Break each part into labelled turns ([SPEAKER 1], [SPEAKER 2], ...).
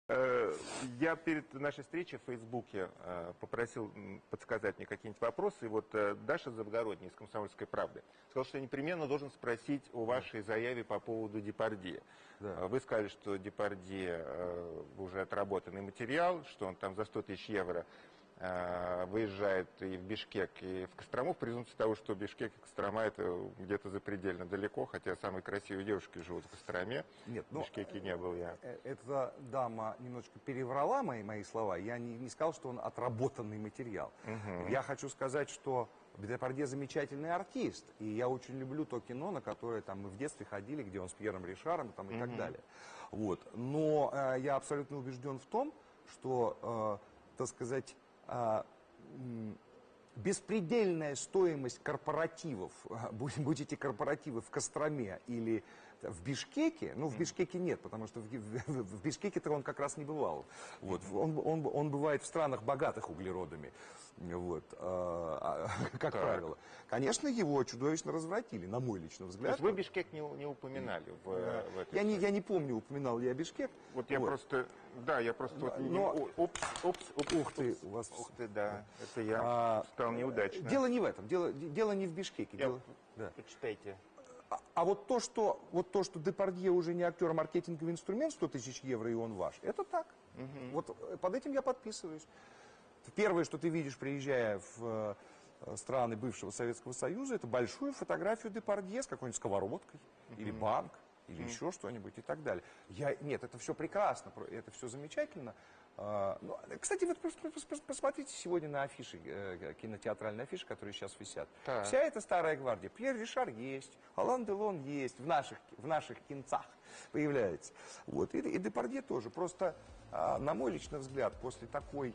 [SPEAKER 1] Я перед нашей встречей в Фейсбуке попросил подсказать мне какие-нибудь вопросы. И вот Даша Завгородний из «Комсомольской правды» сказал, что я непременно должен спросить о вашей заяве по поводу Депардье. Да. Вы сказали, что Депардье уже отработанный материал, что он там за 100 тысяч евро выезжает и в Бишкек, и в Кострому, в презумпции того, что Бишкек и Кострома это где-то запредельно далеко, хотя самые красивые девушки живут в Костроме. Нет, в Бишкеке не был я.
[SPEAKER 2] Эта дама немножко переврала мои слова. Я не сказал, что он отработанный материал. Я хочу сказать, что Депардье замечательный артист, и я очень люблю то кино, на которое там мы в детстве ходили, где он с Пьером Ришаром там, и так далее. Вот. Но я абсолютно убежден в том, что, так сказать, беспредельная стоимость корпоративов, будь эти корпоративы в Костроме или в Бишкеке, ну в Бишкеке нет, потому что в Бишкеке-то он как раз не бывал. Вот. Он бывает в странах, богатых углеродами, вот, как правило. Конечно, его чудовищно развратили, на мой личный взгляд.
[SPEAKER 1] То есть вы Бишкек не упоминали в этой
[SPEAKER 2] я не помню, упоминал ли я Бишкек.
[SPEAKER 1] Вот я просто, да, я просто...
[SPEAKER 2] Ух ты, у вас...
[SPEAKER 1] Ух ты, да, это я стал неудачно.
[SPEAKER 2] Дело не в этом, дело не в Бишкеке.
[SPEAKER 1] Почитайте.
[SPEAKER 2] А вот то, что Депардье уже не актер, а маркетинговый инструмент, 100 тысяч евро, и он ваш, это так. Вот под этим я подписываюсь. Первое, что ты видишь, приезжая в страны бывшего Советского Союза, это большую фотографию Депардье с какой-нибудь сковородкой, или банк, или еще что-нибудь и так далее. Нет, это все прекрасно, это все замечательно. Кстати, вот посмотрите сегодня на афиши, кинотеатральные афиши, которые сейчас висят. Так. Вся эта старая гвардия. Пьер Ришар есть, Алан Делон есть, в наших кинцах появляется. Вот. И Депардье тоже. Просто, на мой личный взгляд, после такой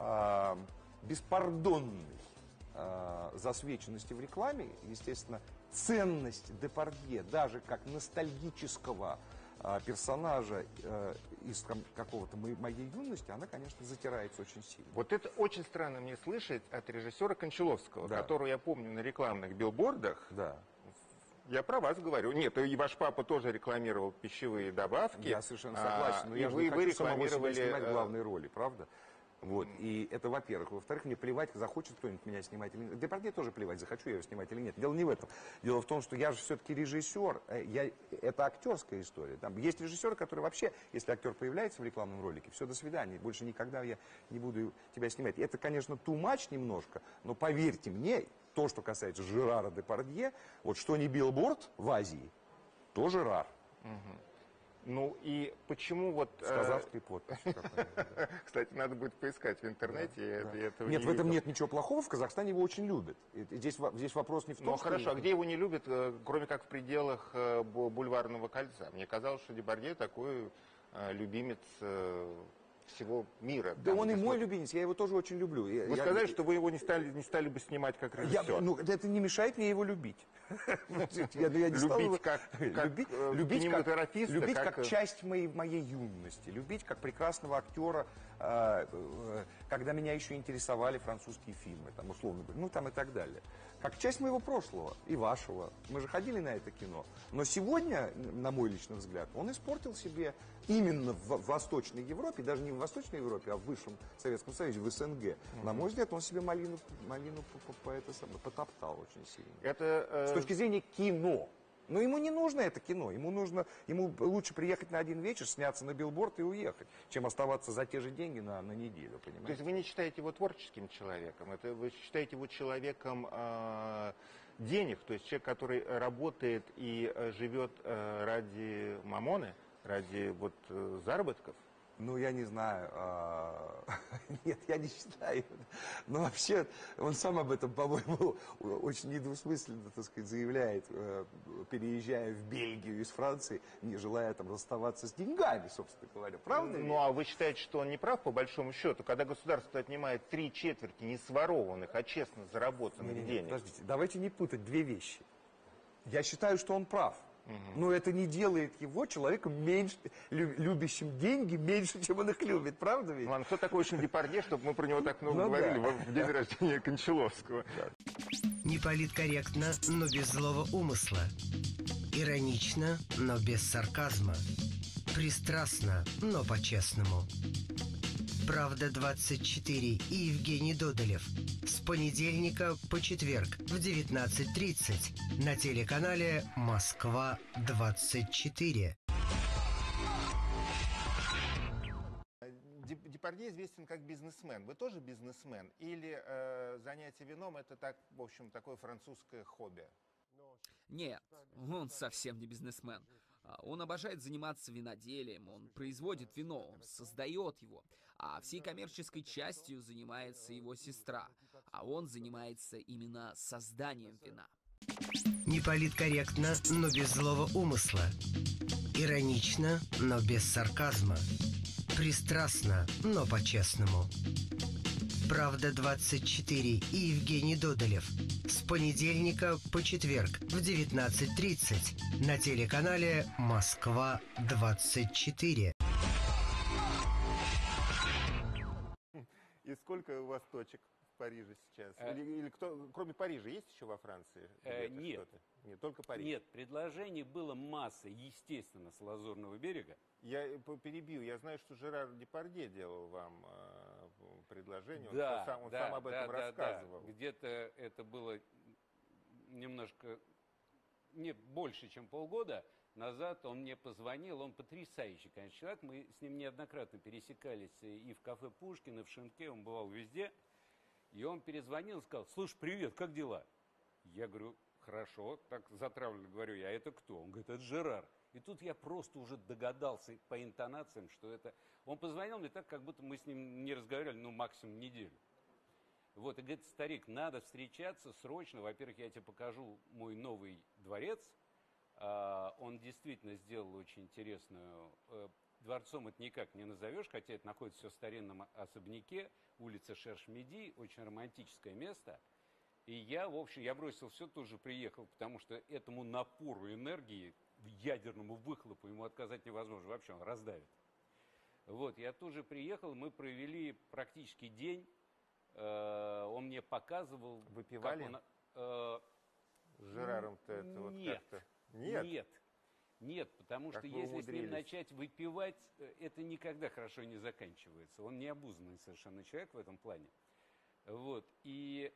[SPEAKER 2] беспардонной засвеченности в рекламе, естественно, ценность Депардье, даже как ностальгического персонажа из какого-то моей юности, она, конечно, затирается очень сильно.
[SPEAKER 1] Вот это очень странно мне слышать от режиссера Кончаловского, да, которого я помню на рекламных билбордах.
[SPEAKER 2] Да.
[SPEAKER 1] Я про вас говорю. Нет, и ваш папа тоже рекламировал пищевые добавки.
[SPEAKER 2] Я совершенно согласен. Но я
[SPEAKER 1] вы рекламировали
[SPEAKER 2] снимать главные роли, правда? Вот, и это во-первых. Во-вторых, мне плевать, захочет кто-нибудь меня снимать или нет. Депардье тоже плевать, захочу я его снимать или нет. Дело не в этом. Дело в том, что я же все-таки режиссер. Это актерская история. Там есть режиссеры, которые вообще, если актер появляется в рекламном ролике, все, до свидания. Больше никогда я не буду тебя снимать. Это, конечно, too much немножко, но поверьте мне, то, что касается Жерара Депардье, вот что не билборд в Азии, то Жерар.
[SPEAKER 1] Ну и почему вот...
[SPEAKER 2] Казахский подпись.
[SPEAKER 1] Кстати, надо будет поискать в интернете.
[SPEAKER 2] Нет, в этом нет ничего плохого, в Казахстане его очень любят. Здесь вопрос не в том,
[SPEAKER 1] Ну хорошо, а где его не любят, кроме как в пределах Бульварного кольца? Мне казалось, что Депардье такой любимец всего мира.
[SPEAKER 2] Да он и мой любимец, я его тоже очень люблю.
[SPEAKER 1] Вы сказали, что вы его не стали бы снимать как режиссер.
[SPEAKER 2] Ну, это не мешает мне его любить.
[SPEAKER 1] Любить как кинематографиста?
[SPEAKER 2] Любить как часть моей юности. Любить как прекрасного актера, когда меня еще интересовали французские фильмы, там, условно говоря, ну там и так далее. Как часть моего прошлого и вашего. Мы же ходили на это кино. Но сегодня, на мой личный взгляд, он испортил себе именно в Восточной Европе, даже не в Восточной Европе, а в бывшем Советском Союзе, в СНГ. На мой взгляд, он себе малину потоптал очень сильно. С точки зрения кино. Но ему не нужно это кино. Ему лучше приехать на один вечер, сняться на билборд и уехать, чем оставаться за те же деньги на неделю, понимаете?
[SPEAKER 1] То есть вы не считаете его творческим человеком? Вы считаете его человеком денег? То есть человек, который работает и живет ради мамоны, ради заработков?
[SPEAKER 2] Ну, я не знаю. Нет, я не считаю. Но вообще, он сам об этом, по-моему, очень недвусмысленно, так сказать, заявляет, переезжая в Бельгию из Франции, не желая там расставаться с деньгами, собственно говоря. Правда?
[SPEAKER 1] Ну, а вы считаете, что он не прав, по большому счету, когда государство отнимает 3/4 не сворованных, а честно заработанных денег?
[SPEAKER 2] Подождите, давайте не путать две вещи. Я считаю, что он прав. Но это не делает его человеком любящим деньги меньше, чем он их любит, правда ведь?
[SPEAKER 1] Ладно, кто такой очень Депардье, чтобы мы про него так много говорили в день рождения Кончаловского?
[SPEAKER 3] Не политкорректно, но без злого умысла. Иронично, но без сарказма. Пристрастно, но по-честному. «Правда-24» и Евгений Додолев. С понедельника по четверг в 19:30 на телеканале «Москва-24».
[SPEAKER 1] Депардье известен как бизнесмен. Вы тоже бизнесмен? Или занятие вином — это так, в общем, такое французское хобби?
[SPEAKER 4] Нет, он совсем не бизнесмен. Он обожает заниматься виноделием, он производит вино, он создает его. А всей коммерческой частью занимается его сестра. А он занимается именно созданием вина.
[SPEAKER 3] Неполиткорректно, но без злого умысла. Иронично, но без сарказма. Пристрастно, но по-честному. «Правда-24» и Евгений Додолев. С понедельника по четверг в 19:30 на телеканале «Москва-24».
[SPEAKER 1] И сколько у вас точек в Париже сейчас? Или кто, кроме Парижа, есть еще во Франции?
[SPEAKER 5] Нет.
[SPEAKER 1] Что-то? Нет, только Париж.
[SPEAKER 5] Нет, предложений было масса, естественно, с Лазурного берега.
[SPEAKER 1] Я перебью. Я знаю, что Жерар Депардье делал вам предложение.
[SPEAKER 5] Да,
[SPEAKER 1] Он сам об этом рассказывал.
[SPEAKER 5] Да. Где-то это было немножко, не больше, чем полгода назад. Он мне позвонил. Он потрясающий, конечно, человек. Мы с ним неоднократно пересекались и в кафе Пушкин, и в Шинке. Он бывал везде. И он перезвонил и сказал: слушай, привет, как дела? Я говорю: хорошо, так затравленно говорю я: это кто? Он говорит: это Жерар. И тут я просто уже догадался по интонациям, что это... Он позвонил мне так, как будто мы с ним не разговаривали, ну, максимум неделю. Вот, и говорит: старик, надо встречаться срочно. Во-первых, я тебе покажу мой новый дворец. Он действительно сделал очень интересную... Дворцом это никак не назовешь, хотя это находится все в старинном особняке, улица Шерш-Миди, очень романтическое место. И я, в общем, я бросил все, тут же приехал, потому что этому напору энергии, ядерному выхлопу ему отказать невозможно, вообще он раздавит. Вот, я тут же приехал, мы провели практически день, он мне показывал...
[SPEAKER 1] Выпивали?
[SPEAKER 5] Как
[SPEAKER 1] он, с Жераром-то это вот как-то...
[SPEAKER 5] Нет, потому что если с ним начать выпивать, это никогда хорошо не заканчивается. Он необузданный совершенно человек в этом плане. Вот. И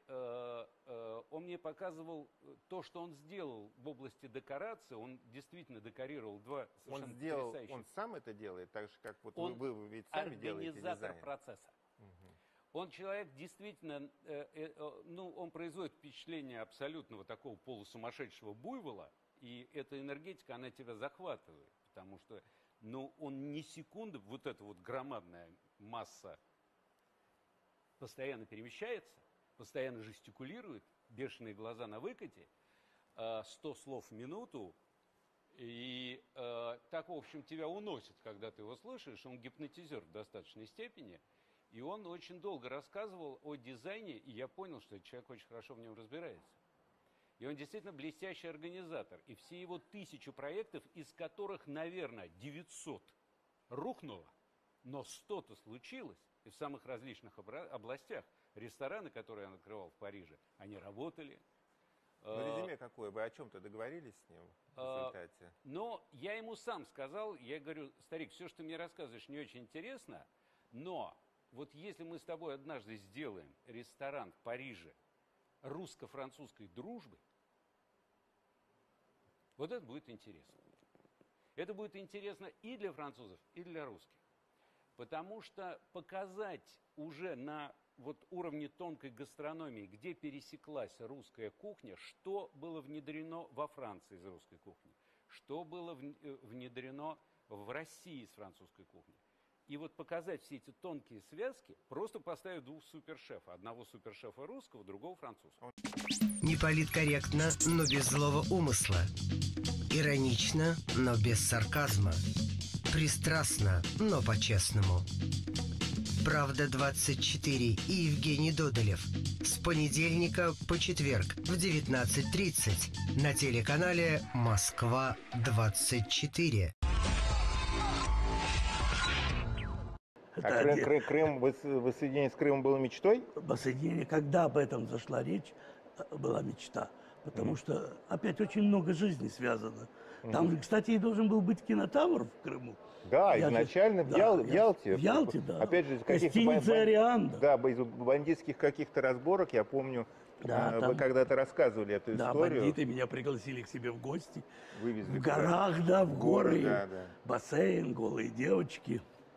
[SPEAKER 5] он мне показывал то, что он сделал в области декорации. Он действительно декорировал два совершенно потрясающих.
[SPEAKER 1] Он сам это делает, так же, как вот
[SPEAKER 5] он
[SPEAKER 1] вы ведь сами делаете дизайн.
[SPEAKER 5] Организатор процесса. Он человек действительно, он производит впечатление абсолютного такого полусумасшедшего буйвола. И эта энергетика, она тебя захватывает. Потому что, он ни секунды, вот эта вот громадная масса постоянно перемещается, постоянно жестикулирует, бешеные глаза на выкате, 100 слов в минуту, и так, в общем, тебя уносит, когда ты его слышишь. Он гипнотизер в достаточной степени, и он очень долго рассказывал о дизайне, и я понял, что этот человек очень хорошо в нем разбирается. И он действительно блестящий организатор. И все его 1000 проектов, из которых, наверное, 900 рухнуло, но 100-то случилось. И в самых различных областях. Рестораны, которые он открывал в Париже, они работали.
[SPEAKER 1] Резюме какое? Вы о чем-то договорились с ним в результате?
[SPEAKER 5] Но я ему сам сказал, я говорю: старик, все, что ты мне рассказываешь, не очень интересно, но вот если мы с тобой однажды сделаем ресторан в Париже русско-французской дружбы, вот это будет интересно. Это будет интересно и для французов, и для русских. Потому что показать уже на уровне тонкой гастрономии, где пересеклась русская кухня, что было внедрено во Франции из русской кухни, что было внедрено в России из французской кухни. И вот показать все эти тонкие связки, просто поставив 2 супершефа. Одного супершефа русского, другого французского.
[SPEAKER 3] Неполиткорректно, но без злого умысла. Иронично, но без сарказма. Пристрастно, но по-честному. «Правда-24» и Евгений Додолев. С понедельника по четверг в 19:30 на телеканале «Москва-24».
[SPEAKER 1] Крым, воссоединение с Крымом было мечтой?
[SPEAKER 6] Воссоединение, когда об этом зашла речь, была мечта. Потому что опять очень много жизней связано Там же, кстати, и должен был быть кинотавр в Крыму.
[SPEAKER 1] Да,
[SPEAKER 6] Я же-
[SPEAKER 1] изначально в
[SPEAKER 6] да,
[SPEAKER 1] Ялте.
[SPEAKER 6] в Ялте, да.
[SPEAKER 1] Опять же, из каких-то
[SPEAKER 6] Гостиница «Арианда».
[SPEAKER 1] Да, из бандитских каких-то разборок, я помню,
[SPEAKER 6] Да,
[SPEAKER 1] вы
[SPEAKER 6] там-
[SPEAKER 1] когда-то рассказывали эту
[SPEAKER 6] Да,
[SPEAKER 1] историю.
[SPEAKER 6] бандиты меня пригласили к себе в гости.
[SPEAKER 1] Вывезли
[SPEAKER 6] В
[SPEAKER 1] куда-то.
[SPEAKER 6] горах, да, в горы,
[SPEAKER 1] да, да.
[SPEAKER 6] бассейн, голые девочки.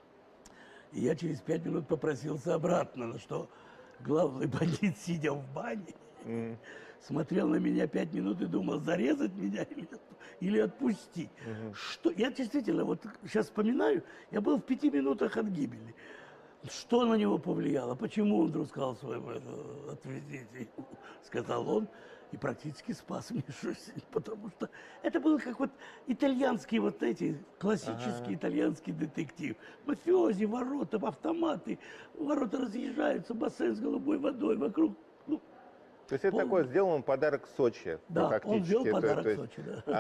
[SPEAKER 6] И я через 5 минут попросился обратно, на что главный бандит, сидя в бане, смотрел на меня 5 минут и думал, зарезать меня или отпустить. Что? Я действительно, вот сейчас вспоминаю, я был в 5 минутах от гибели. Что на него повлияло? Почему он вдруг сказал своему отвезите, сказал он, и практически спас мне жизнь, потому что это был как вот итальянский, вот эти, классический итальянский детектив. Мафиози, ворота, автоматы, ворота разъезжаются, бассейн с голубой водой вокруг. Ну,
[SPEAKER 1] То есть это такой сделан подарок Сочи.
[SPEAKER 6] да,
[SPEAKER 1] фактически.
[SPEAKER 6] он ввел подарок
[SPEAKER 1] То есть
[SPEAKER 6] Сочи, да.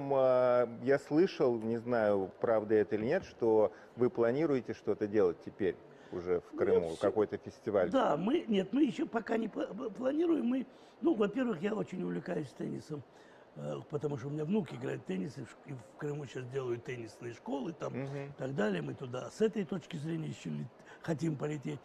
[SPEAKER 1] я слышал, не знаю, правда это или нет, что вы планируете что-то делать теперь уже в Крыму,
[SPEAKER 6] всё.
[SPEAKER 1] какой-то фестиваль.
[SPEAKER 6] Да, мы еще пока не планируем. Во-первых, я очень увлекаюсь теннисом, потому что у меня внук играет в теннис, и в Крыму сейчас делают теннисные школы там, и так далее. Мы туда с этой точки зрения еще хотим полететь.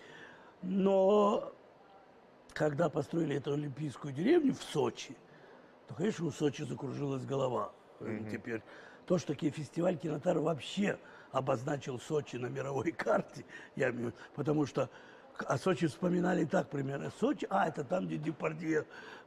[SPEAKER 6] Но когда построили эту олимпийскую деревню в Сочи, то, конечно, у Сочи закружилась голова. Теперь то, что фестиваль «Кинотавр» вообще обозначил Сочи на мировой карте, потому что о Сочи вспоминали так примерно. Сочи, это там, где Депардье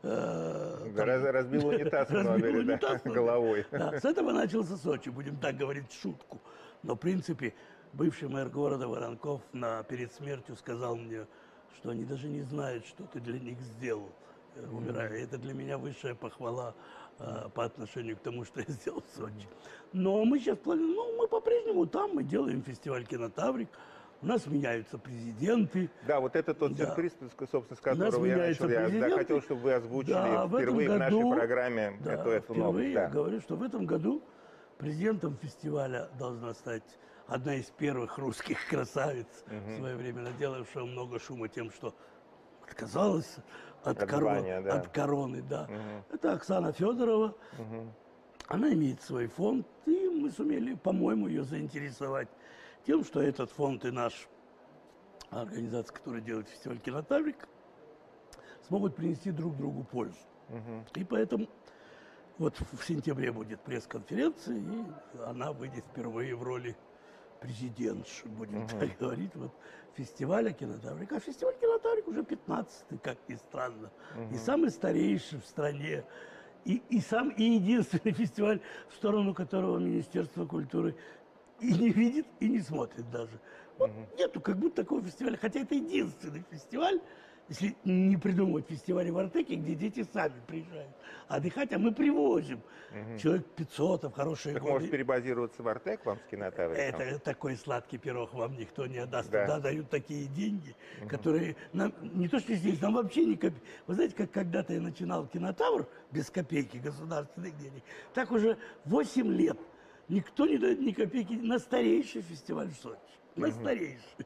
[SPEAKER 1] Разбил унитаз в номере, да, головой.
[SPEAKER 6] Да, с этого начался Сочи, будем так говорить, в шутку. Но, в принципе, бывший мэр города Воронков перед смертью сказал мне, что они даже не знают, что ты для них сделал, умирая. Это для меня высшая похвала по отношению к тому, что я сделал в Сочи. Но мы сейчас планируем, мы по-прежнему там, мы делаем фестиваль «Кинотаврик», у нас меняются президенты.
[SPEAKER 1] Да, вот это тот
[SPEAKER 6] Да.
[SPEAKER 1] сюрприз, собственно, с
[SPEAKER 6] У нас
[SPEAKER 1] которого я
[SPEAKER 6] меняются
[SPEAKER 1] начал. Я
[SPEAKER 6] президенты.
[SPEAKER 1] хотел, чтобы вы озвучили
[SPEAKER 6] Да, в этом
[SPEAKER 1] впервые в нашей
[SPEAKER 6] году-
[SPEAKER 1] программе
[SPEAKER 6] Да,
[SPEAKER 1] эту новость.
[SPEAKER 6] впервые
[SPEAKER 1] Да.
[SPEAKER 6] я говорю, что в этом году президентом фестиваля должна стать одна из первых русских красавиц, в свое время наделавшая много шума тем, что отказалась от
[SPEAKER 1] звания, да.
[SPEAKER 6] от короны. Да. Это Оксана Федорова. Она имеет свой фонд, и мы сумели, по-моему, ее заинтересовать тем, что этот фонд и наш организация, которая делает фестиваль «Кинотаврик», смогут принести друг другу пользу. И поэтому вот в сентябре будет пресс-конференция, и она выйдет впервые в роли президентши, будем так говорить, вот фестиваля «Кинотаврик». А фестиваль «Кинотаврик» уже 15-й, как ни странно, и самый старейший в стране, и единственный фестиваль, в сторону которого Министерство культуры и не видит, и не смотрит даже. Вот нету как будто такого фестиваля, хотя это единственный фестиваль, если не придумывать фестивали в Артеке, где дети сами приезжают отдыхать, а мы привозим. Человек 500, в хорошие
[SPEAKER 1] Так
[SPEAKER 6] годы.
[SPEAKER 1] может перебазироваться в Артек вам с кинотавриком?
[SPEAKER 6] Это такой сладкий пирог вам никто не отдаст.
[SPEAKER 1] Да.
[SPEAKER 6] Туда дают такие деньги, которые нам, не то что здесь, нам вообще не копейки. Вы знаете, как когда-то я начинал «Кинотавр» без копейки государственных денег, так уже 8 лет никто не дает ни копейки на старейший фестиваль в Сочи. На старейший.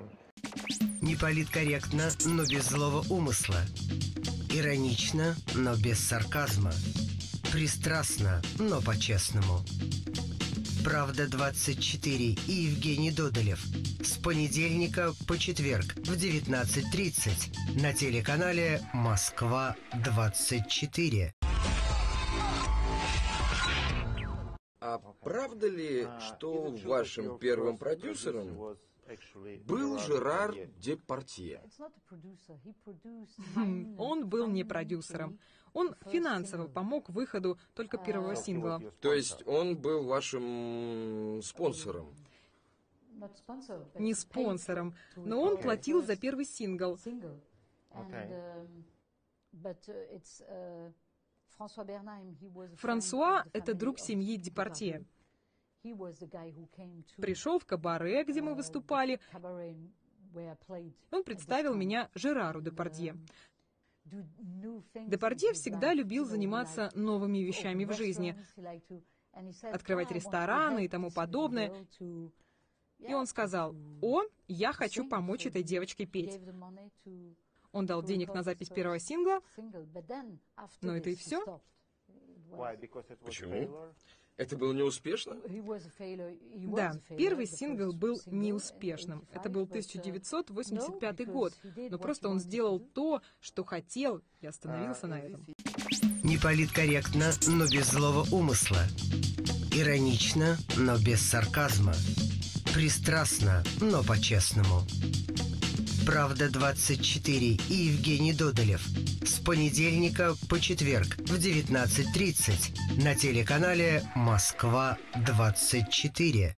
[SPEAKER 3] Не политкорректно, но без злого умысла. Иронично, но без сарказма. Пристрастно, но по-честному. «Правда-24» и Евгений Додолев. С понедельника по четверг в 19:30 на телеканале «Москва-24».
[SPEAKER 7] А правда ли, что вашим первым продюсером был Жерар Депардье?
[SPEAKER 8] Он был не продюсером. Он финансово помог выходу только первого сингла.
[SPEAKER 7] То есть он был вашим спонсором?
[SPEAKER 8] Не спонсором, но он платил за первый сингл. Франсуа – это друг семьи Депардье. Пришел в кабаре, где мы выступали. Он представил меня Жерару Депардье. Депардье всегда любил заниматься новыми вещами в жизни, открывать рестораны и тому подобное. И он сказал: «О, я хочу помочь этой девочке петь». Он дал денег на запись первого сингла, но это и все.
[SPEAKER 7] Почему? Это было неуспешно?
[SPEAKER 8] Да, первый сингл был неуспешным. Это был 1985 год. Но просто он сделал то, что хотел, и остановился на этом.
[SPEAKER 3] Неполиткорректно, но без злого умысла. Иронично, но без сарказма. Пристрастно, но по-честному. «Правда-24» и Евгений Додолев. С понедельника по четверг в 19:30 на телеканале «Москва-24».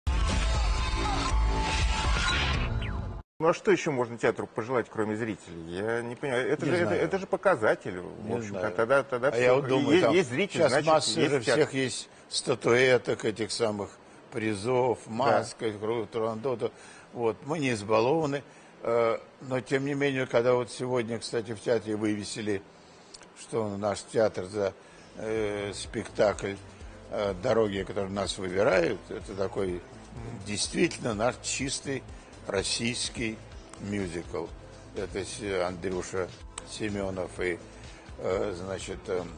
[SPEAKER 1] Ну а что еще можно театру пожелать, кроме зрителей? Я не понимаю. Это же показатель. В общем-то, тогда
[SPEAKER 9] А я вот думаю, там
[SPEAKER 1] есть зритель,
[SPEAKER 9] сейчас
[SPEAKER 1] значит,
[SPEAKER 9] масса
[SPEAKER 1] есть
[SPEAKER 9] же
[SPEAKER 1] театр.
[SPEAKER 9] всех есть статуэток, этих самых призов, маск, турандота. Вот, мы не избалованы. Но, тем не менее, когда вот сегодня, кстати, в театре вывесили, что наш театр за спектакль «Дороги, которые нас выбирают», это такой действительно наш чистый российский мюзикл. Это Андрюша Семенов и, значит,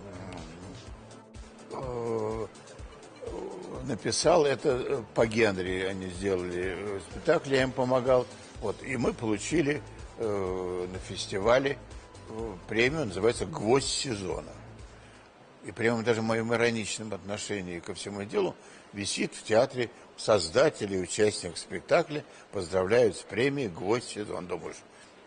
[SPEAKER 9] написал это по Генри, они сделали спектакль, я им помогал. Вот, и мы получили на фестивале премию, называется «Гвоздь сезона». И прямо даже в моем ироничном отношении ко всему делу висит в театре создатель и участник спектакля поздравляют с премией «Гвоздь сезона». Думаешь,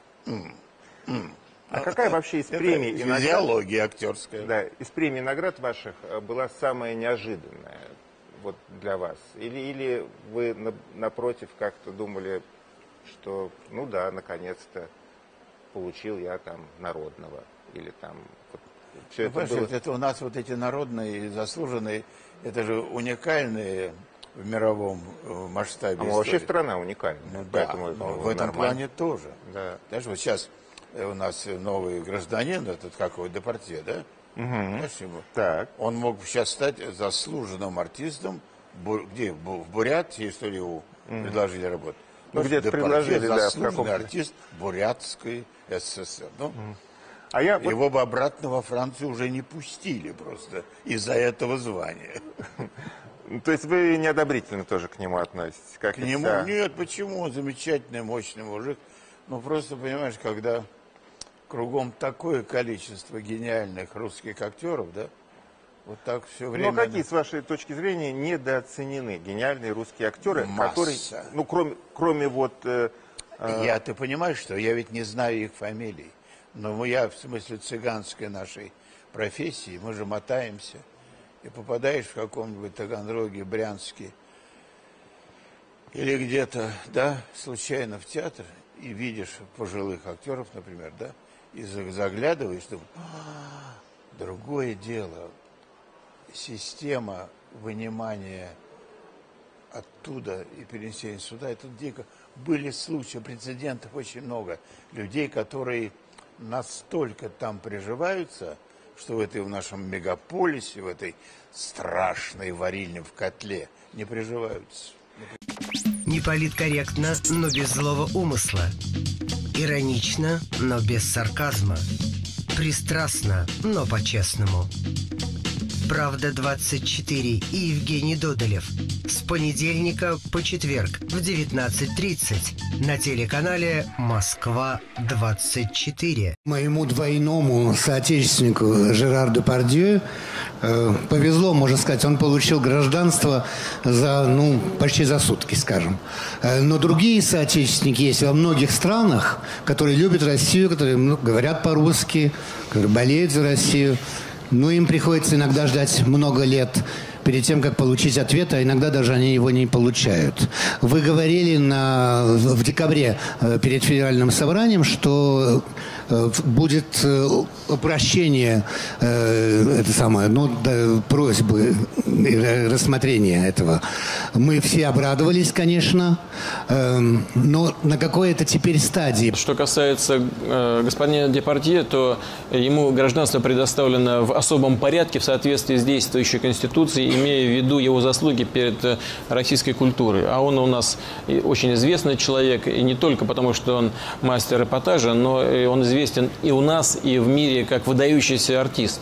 [SPEAKER 1] А какая вообще из премий и наград...
[SPEAKER 9] физиология актерская.
[SPEAKER 1] Да, из премий и наград ваших была самая неожиданная вот для вас? Или вы, напротив, как-то думали, что, ну да, наконец-то получил я там народного, или там... Вот, все это было...
[SPEAKER 9] Это у нас вот эти народные и заслуженные, это же уникальные в мировом масштабе.
[SPEAKER 1] А мы вообще страна уникальная.
[SPEAKER 9] Ну,
[SPEAKER 1] поэтому,
[SPEAKER 9] да, в этом плане тоже.
[SPEAKER 1] Да.
[SPEAKER 9] Знаешь, вот сейчас у нас новый гражданин, этот как его, Депардье, да? Знаешь,
[SPEAKER 1] Так.
[SPEAKER 9] он мог сейчас стать заслуженным артистом, где, в Бурятии, что ли, его предложили работать.
[SPEAKER 1] Ну, где-то предложили, да, в
[SPEAKER 9] заслуженный
[SPEAKER 1] каком-то...
[SPEAKER 9] артист Бурятской СССР. Ну,
[SPEAKER 1] А я...
[SPEAKER 9] его бы обратно во Францию уже не пустили просто из-за этого звания.
[SPEAKER 1] То есть вы неодобрительно тоже к нему относитесь? Как
[SPEAKER 9] К нему? Нет, почему? Он замечательный, мощный мужик. Ну, просто, понимаешь, когда кругом такое количество гениальных русских актеров, да, вот так все время...
[SPEAKER 1] Но какие, с вашей точки зрения, недооценены гениальные русские актеры, которые, ну, кроме вот...
[SPEAKER 9] Ты понимаешь, что я ведь не знаю их фамилий, но я, в смысле цыганской нашей профессии, мы же мотаемся, и попадаешь в каком-нибудь Таганроге, Брянске, или где-то, да, случайно в театр, и видишь пожилых актеров, например, да, и заглядываешь, думаешь, другое дело, система вынимания оттуда и перенесения сюда, это дико. Были случаи, прецедентов очень много, людей, которые настолько там приживаются, что в нашем мегаполисе, в этой страшной варильне в котле не приживаются.
[SPEAKER 3] Неполиткорректно, но без злого умысла. Иронично, но без сарказма. Пристрастно, но по-честному. «Правда-24» и Евгений Додолев. С понедельника по четверг в 19:30 на телеканале «Москва-24».
[SPEAKER 10] Моему двойному соотечественнику Жерару Депардье повезло, можно сказать, он получил гражданство почти за сутки, скажем. Но другие соотечественники есть во многих странах, которые любят Россию, которые говорят по-русски, которые болеют за Россию. Но им приходится иногда ждать много лет перед тем, как получить ответ, а иногда даже они его не получают. Вы говорили в декабре перед федеральным собранием, что будет упрощение просьбы рассмотрения этого. Мы все обрадовались, конечно, но на какой это теперь стадии?
[SPEAKER 11] Что касается господина Депардье, то ему гражданство предоставлено в особом порядке в соответствии с действующей Конституцией, имея в виду его заслуги перед российской культурой. А он у нас очень известный человек, и не только потому, что он мастер эпатажа, но и он известен и у нас, и в мире как выдающийся артист.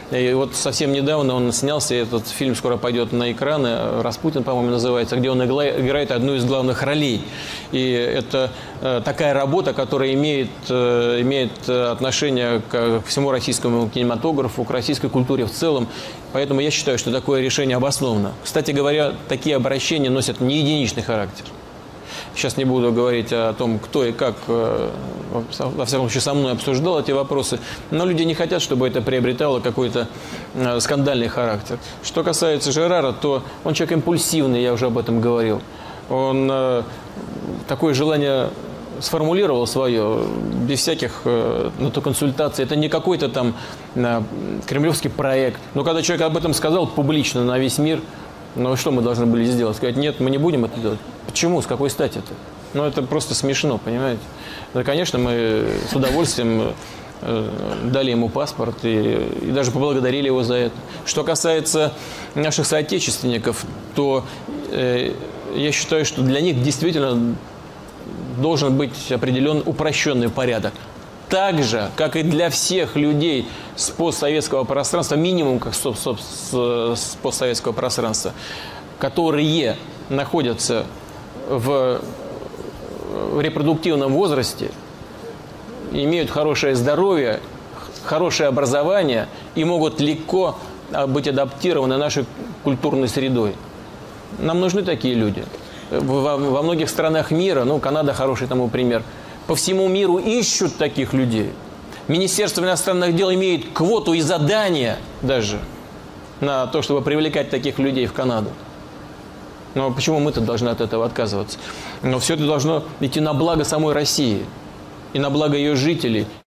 [SPEAKER 11] И вот совсем недавно он снялся, этот фильм скоро пойдет на экраны, «Распутин», по-моему, называется, где он играет одну из главных ролей. И это такая работа, которая имеет отношение к всему российскому кинематографу, к российской культуре в целом. Поэтому я считаю, что такое решение обосновано. Кстати говоря, такие обращения носят не единичный характер. Сейчас не буду говорить о том, кто и как, во всяком случае, со мной обсуждал эти вопросы, но люди не хотят, чтобы это приобретало какой-то скандальный характер. Что касается Жерара, то он человек импульсивный, я уже об этом говорил. Он такое желание сформулировал свое, без всяких на то консультаций. Это не какой-то там кремлевский проект. Но когда человек об этом сказал публично на весь мир, ну что мы должны были сделать? Сказать, нет, мы не будем это делать. Почему? С какой стати это? Ну это просто смешно, понимаете? Да, конечно, мы с удовольствием дали ему паспорт и даже поблагодарили его за это. Что касается наших соотечественников, то я считаю, что для них действительно должен быть определен упрощенный порядок. Так же, как и для всех людей с постсоветского пространства, минимум как с постсоветского пространства, которые находятся в репродуктивном возрасте, имеют хорошее здоровье, хорошее образование и могут легко быть адаптированы нашей культурной средой. Нам нужны такие люди. Во многих странах мира, ну, Канада хороший тому пример, по всему миру ищут таких людей. Министерство иностранных дел имеет квоту и задание даже на то, чтобы привлекать таких людей в Канаду. Но почему мы-то должны от этого отказываться? Но все это должно идти на благо самой России и на благо ее жителей.